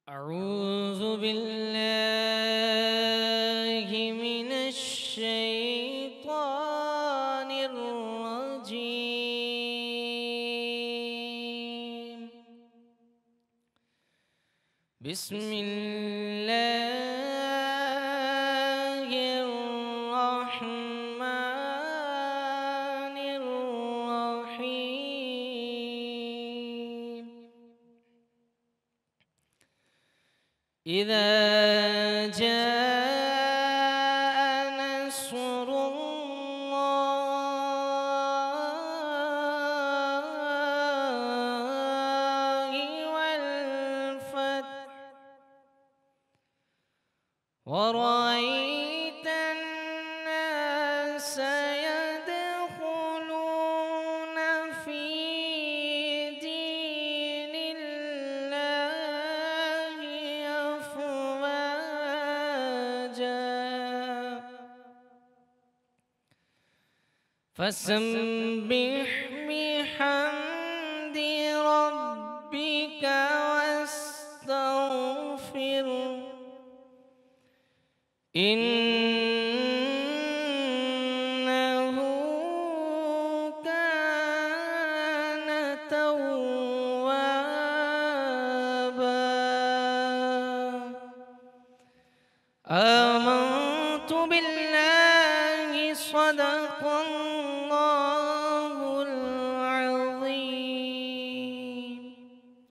أعوذ بالله من الشيطان الرجيم. بسم الله الرحمن الرحيم. إذا جاء نصر الله والفتح ورأيت الناس يدخلون في دين الله أفواجا فسبح بحمد ربك واستغفره إنه كان توابا.